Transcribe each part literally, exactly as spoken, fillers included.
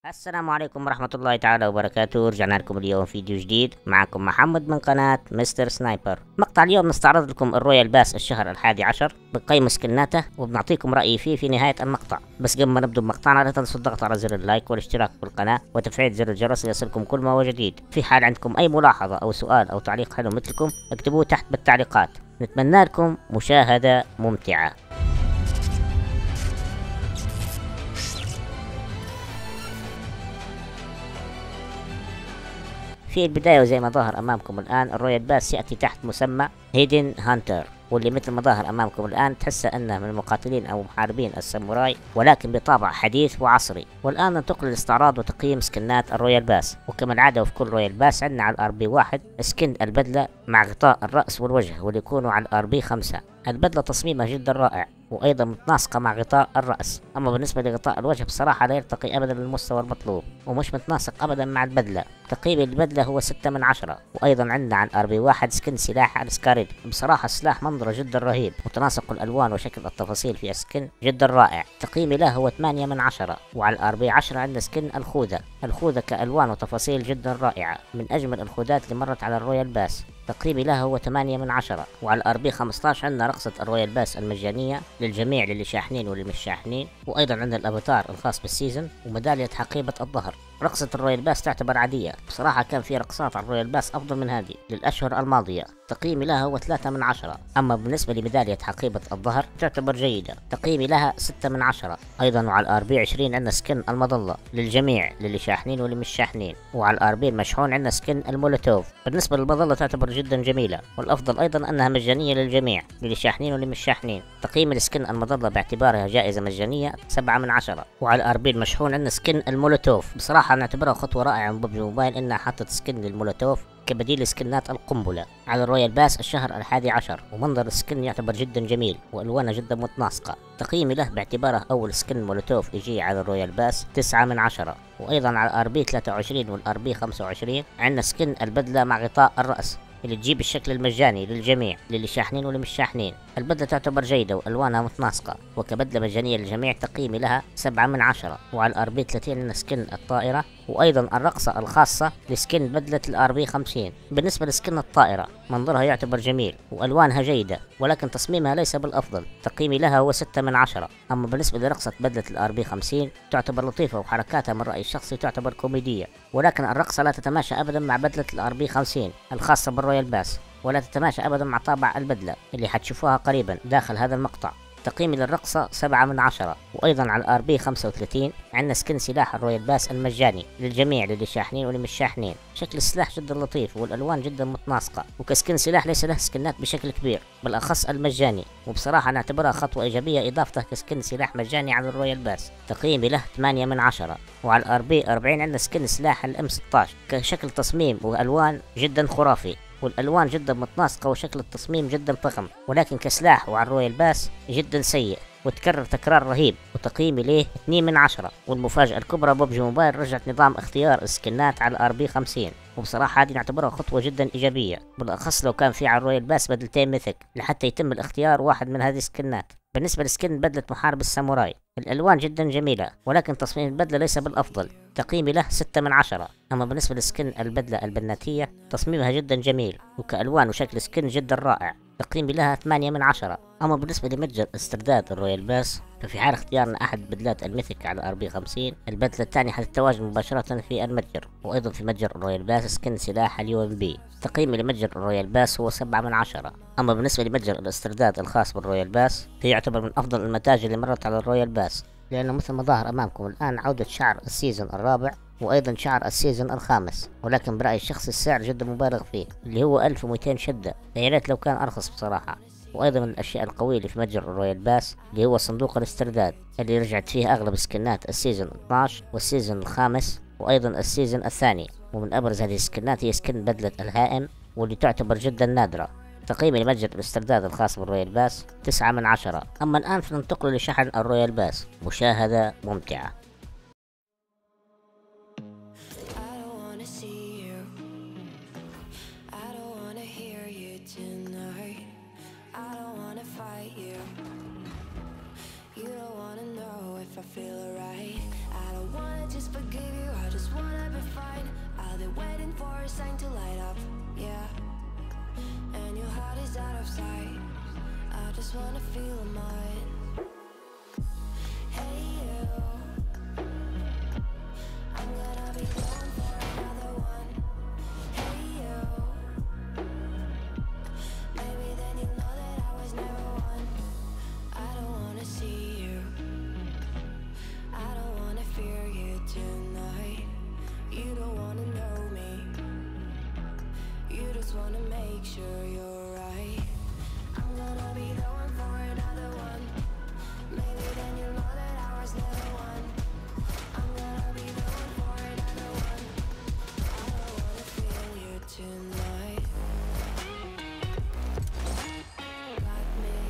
السلام عليكم ورحمة الله تعالى وبركاته. رجعنا لكم اليوم فيديو جديد، معكم محمد من قناة مستر سنايبر. مقطع اليوم نستعرض لكم الرويال باس الشهر الحادي عشر، بنقيم سكناته وبنعطيكم رأيي فيه في نهاية المقطع. بس قبل ما نبدأ بمقطعنا لا تنسوا الضغط على زر اللايك والاشتراك بالقناة وتفعيل زر الجرس ليصلكم كل ما هو جديد. في حال عندكم أي ملاحظة أو سؤال أو تعليق حلو مثلكم اكتبوه تحت بالتعليقات. نتمنى لكم مشاهدة ممتعة. في البداية وزي ما ظهر أمامكم الآن، الرويال باس يأتي تحت مسمى هيدن هانتر، واللي مثل ما ظهر أمامكم الآن تحس أنه من المقاتلين أو محاربين الساموراي، ولكن بطابع حديث وعصري. والآن ننتقل للاستعراض وتقييم سكنات الرويال باس. وكما العادة وفي كل رويال باس عندنا على الار بي واحد سكن البدلة مع غطاء الرأس والوجه، واللي يكونوا على الار بي خمسة. البدلة تصميمها جدا رائع وايضا متناسقة مع غطاء الرأس، اما بالنسبة لغطاء الوجه بصراحة لا يرتقي ابدا للمستوى المطلوب ومش متناسق ابدا مع البدلة. تقييم البدلة هو ستة من عشرة. وايضا عندنا على الار بي واحد سكن سلاح السكاريد، بصراحة السلاح منظره جدا رهيب وتناسق الالوان وشكل التفاصيل في السكن جدا رائع. تقييمي له هو ثمانية من عشرة. وعلى الار بي عشرة عندنا سكن الخوذة. الخوذة كالوان وتفاصيل جدا رائعة، من اجمل الخوذات اللي مرت على الرويال باس. تقييمي له هو ثمانية من عشرة. وعلى الار بي خمسة عشر عندنا رقصة الرويال باس المجانية للجميع للي شاحنين واللي مش شاحنين، وايضا عندنا الافاتار الخاص بالسيزن وميدالية حقيبة الظهر. رقصة الرويال باس تعتبر عادية، بصراحة كان في رقصات على الرويال باس افضل من هذه للاشهر الماضية. تقييمي لها هو ثلاثة من عشرة. اما بالنسبة لميدالية حقيبة الظهر تعتبر جيدة، تقييمي لها ستة من عشرة. ايضا وعلى الار بي عشرين عندنا سكن المظلة للجميع للي شاحنين واللي مش شاحنين. وعلى الار بي المشحون عندنا سكن المولوتوف. بالنسبة للمظلة تعتبر جدا جميلة، والافضل ايضا انها مجانية للجميع للي شاحنين واللي مش شاحنين. تقييم السكن المظلة باعتبارها جائزة مجانية سبعة من عشرة. وعلى الار بي المشحون عندنا سكن المولوتوف. بصراحة نعتبرها خطوة رائعة من ببجي موبايل انها حطت سكن للمولوتوف كبديل لسكنات القنبلة على الرويال باس الشهر الحادي عشر. ومنظر السكن يعتبر جدا جميل والوانه جدا متناسقة. تقييمي له باعتباره اول سكن مولوتوف يجي على الرويال باس تسعة من عشرة. وايضا على الار بي ثلاثة وعشرين والار بي خمسة وعشرين عندنا سكن البدلة مع غطاء الرأس اللي تجيب الشكل المجاني للجميع للي شاحنين واللي مش شاحنين. البدلة تعتبر جيدة والوانها متناسقة وكبدلة مجانية للجميع. تقييمي لها سبعة من عشرة. وعلى الار بي ثلاثين لنا سكن الطائرة وايضا الرقصة الخاصة لسكن بدلة الار بي خمسين. بالنسبة لسكن الطائرة منظرها يعتبر جميل والوانها جيدة، ولكن تصميمها ليس بالافضل. تقييمي لها هو ستة من عشرة. اما بالنسبة لرقصة بدلة الار بي خمسين تعتبر لطيفة وحركاتها من رأيي الشخصي تعتبر كوميدية، ولكن الرقصة لا تتماشى ابدا مع بدلة الار بي خمسين الخاصة بالرويال باس، ولا تتماشى ابدا مع طابع البدلة اللي حتشوفوها قريبا داخل هذا المقطع. تقييمي للرقصة سبعة من عشرة. وايضا على الار بي خمسة وثلاثين عندنا سكن سلاح الرويال باس المجاني للجميع للي شاحنين واللي مش شاحنين. شكل السلاح جدا لطيف والالوان جدا متناسقة، وكسكن سلاح ليس له سكنات بشكل كبير بالاخص المجاني، وبصراحة نعتبرها خطوة ايجابية اضافته كسكن سلاح مجاني على الرويال باس. تقييمي له ثمانية من عشرة. وعلى الار بي أربعين عندنا سكن سلاح الام ستة عشر كشكل تصميم والوان جدا خرافي، والالوان جدا متناسقة وشكل التصميم جدا فخم، ولكن كسلاح وعلى الرويال باس جدا سيء وتكرر تكرار رهيب. وتقييمي ليه اثنين من عشرة. والمفاجأة الكبرى ببجي موبايل رجعت نظام اختيار السكنات على الار بي خمسين، وبصراحة هذه نعتبرها خطوة جدا إيجابية، بالأخص لو كان في على الرويال باس بدلتين ميثك لحتى يتم الاختيار واحد من هذه السكنات. بالنسبة لسكن بدلة محارب الساموراي الألوان جدا جميلة، ولكن تصميم البدلة ليس بالأفضل. تقييمي له ستة من عشرة. أما بالنسبة لسكن البدلة البناتية تصميمها جدا جميل وكألوان وشكل سكن جدا رائع. تقييمي لها ثمانية من عشرة. أما بالنسبة لمتجر استرداد الرويال باس ففي حال اختيارنا أحد بدلات الميثيك على الار بي خمسين البدلة الثانية حتتواجد مباشرة في المتجر. وأيضا في متجر الرويال باس سكن سلاح اليو ام بي. تقييمي لمتجر الرويال باس هو سبعة من عشرة. أما بالنسبة لمتجر الاسترداد الخاص بالرويال باس فيعتبر من أفضل المتاجر اللي مرت على الرويال باس، لأنه مثل ما ظهر أمامكم الآن عودة شعر السيزون الرابع وايضا شعر السيزون الخامس، ولكن برأيي الشخصي السعر جدا مبالغ فيه اللي هو ألف ومئتين شدة، يا ريت لو كان ارخص بصراحة. وايضا من الاشياء القوية اللي في متجر الرويال باس اللي هو صندوق الاسترداد اللي رجعت فيه اغلب سكنات السيزون اثناشر والسيزون الخامس وايضا السيزون الثاني. ومن ابرز هذه السكنات هي سكن بدلة الهائم واللي تعتبر جدا نادرة. تقييمي لمتجر الاسترداد الخاص بالرويال باس تسعة من عشرة. اما الان فننتقل لشحن الرويال باس، مشاهدة ممتعة. I feel alright. I don't wanna just forgive you a sign to light up, yeah. And your heart is out of sight. I just wanna feel mine. Hey you, I'm gonna be going for another one. Hey you, maybe then you'll know that I was never one. I don't wanna see you, I don't wanna fear you tonight. You don't wanna know me, you just wanna make sure you're right. I'm gonna be the one for another one. Maybe then you'll know that I was never one. I'm gonna be the one for another one. I don't wanna feel you tonight. Got me.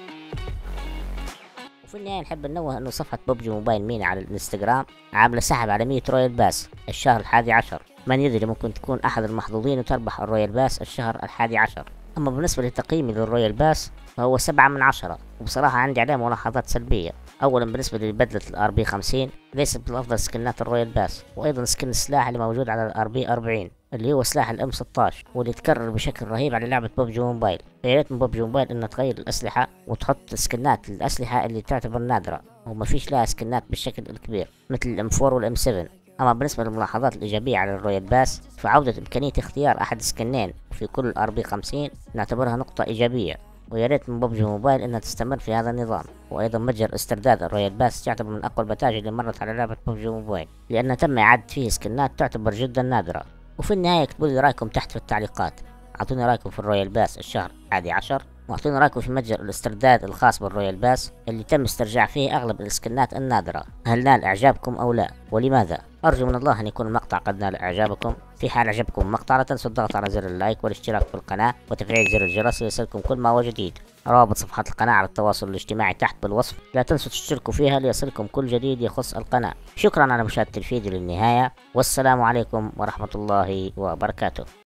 وفي النهاية نحب ننوه انه صفحة ببجي موبايل ميني على الانستغرام عاملة سحب على مية رويال باس الشهر الحادي عشر. من يدري ممكن تكون احد المحظوظين وتربح الرويال باس الشهر الحادي عشر. اما بالنسبة لتقييمي للرويال باس فهو سبعة من عشرة، وبصراحة عندي عليه ملاحظات سلبية. اولا بالنسبة لبدلة الار بي خمسين ليست بالافضل سكنات الرويال باس، وايضا سكن السلاح اللي موجود على الار بي أربعين اللي هو سلاح الام ستاشر واللي يتكرر بشكل رهيب على لعبة ببجي موبايل. يا ريت من ببجي موبايل انها تغير الاسلحة وتحط سكنات للاسلحة اللي تعتبر نادرة وما فيش لها سكنات بالشكل الكبير مثل الام أربعة والام سبعة. اما بالنسبة للملاحظات الايجابية على الرويال باس فعودة امكانية اختيار احد سكنين في كل الار بي خمسين نعتبرها نقطة ايجابية، ويا ريت من ببجي موبايل انها تستمر في هذا النظام. وايضا متجر استرداد الرويال باس يعتبر من اقوى البتاج اللي مرت على لعبة ببجي موبايل، لان تم اعادة فيه سكنات تعتبر جدا نادرة. وفي النهاية اكتبوا لي رايكم تحت في التعليقات، اعطوني رايكم في الرويال باس الشهر الحادي عشر، واعطوني رايكم في متجر الاسترداد الخاص بالرويال باس اللي تم استرجاع فيه اغلب السكنات النادرة، هل نال اعجابكم او لا ولماذا؟ ارجو من الله ان يكون المقطع قد نال اعجابكم. في حال اعجبكم المقطع لا تنسوا الضغط على زر اللايك والاشتراك في القناة وتفعيل زر الجرس ليصلكم كل ما هو جديد. روابط صفحات القناة على التواصل الاجتماعي تحت بالوصف، لا تنسوا تشتركوا فيها ليصلكم كل جديد يخص القناة. شكرا على مشاهدة الفيديو للنهاية، والسلام عليكم ورحمة الله وبركاته.